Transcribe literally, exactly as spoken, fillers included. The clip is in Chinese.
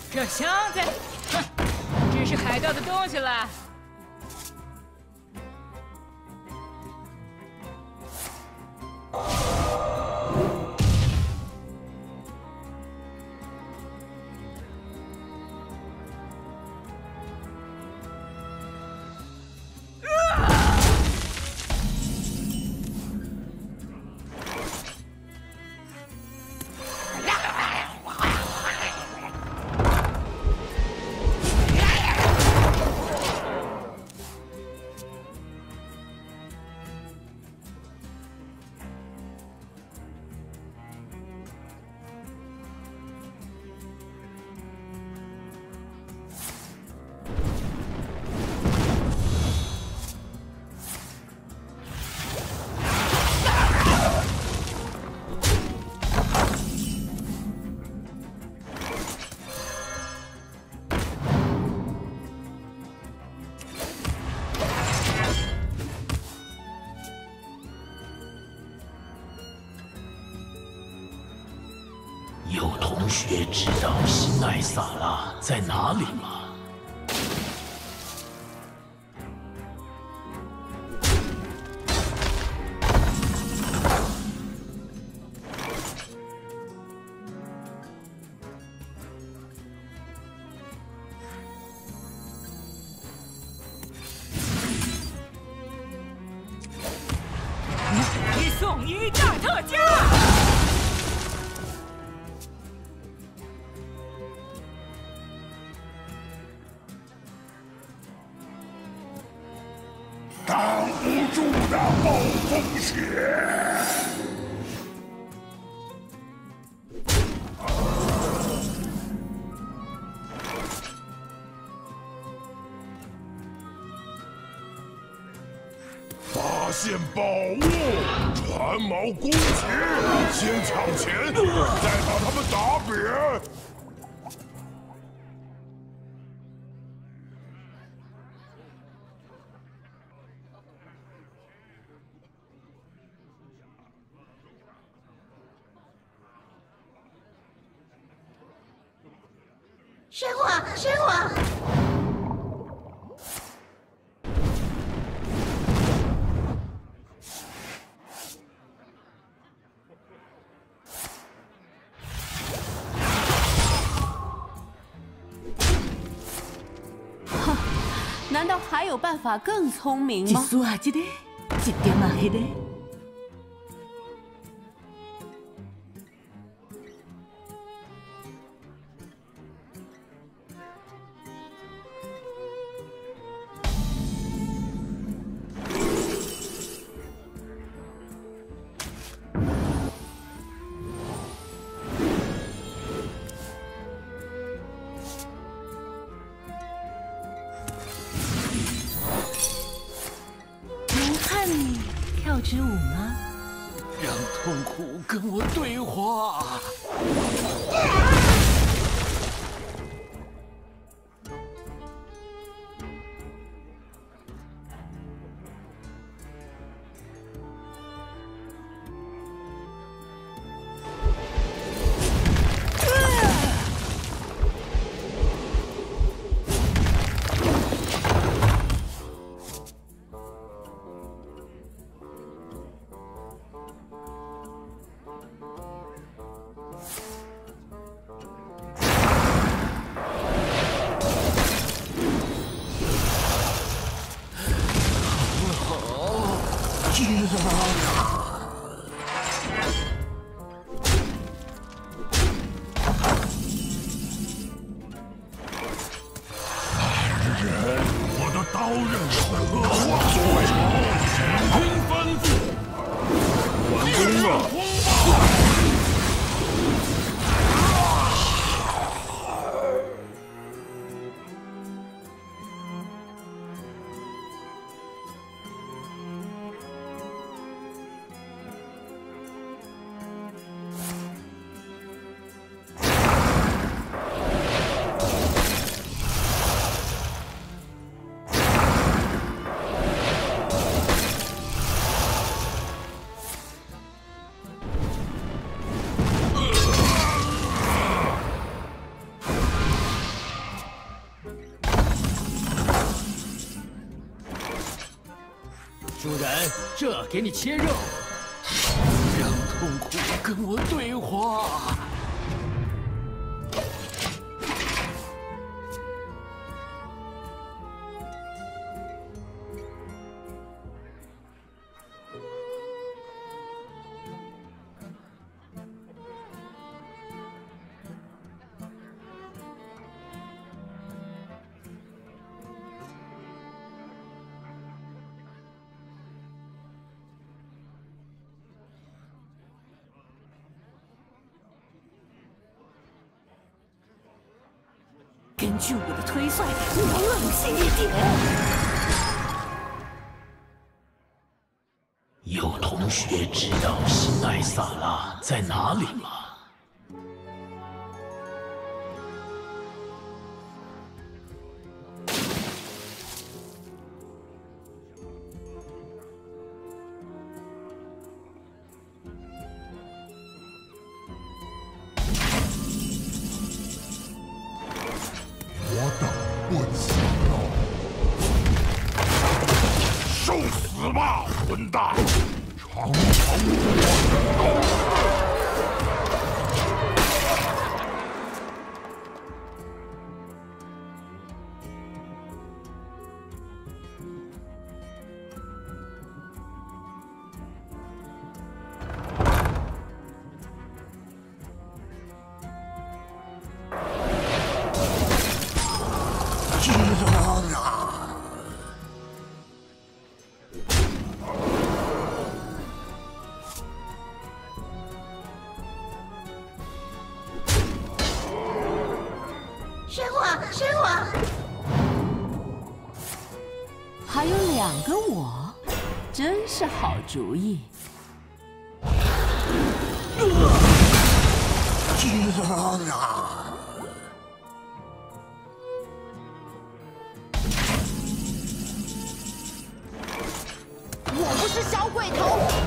这箱子，哼，只是海盗的东西了。 有同学知道新奈萨拉在哪里吗？ 一送一大特价！ 挡不住的暴风雪。发现宝物，船锚攻击，先抢钱，再把他们打扁。 神火，神火！ 哼，难道还有办法更聪明吗？ 一丝啊，这个，一点啊，那个。 跳支舞吗？ 让痛苦跟我对话。 这给你切肉，让痛苦跟我对话。 根据我的推算，你要冷静一点。 有同学知道新艾萨拉在哪里吗？ 我等不及了！受死吧，混蛋！长城我神火，神火！ 还有两个我，真是好主意。 我不是小鬼头。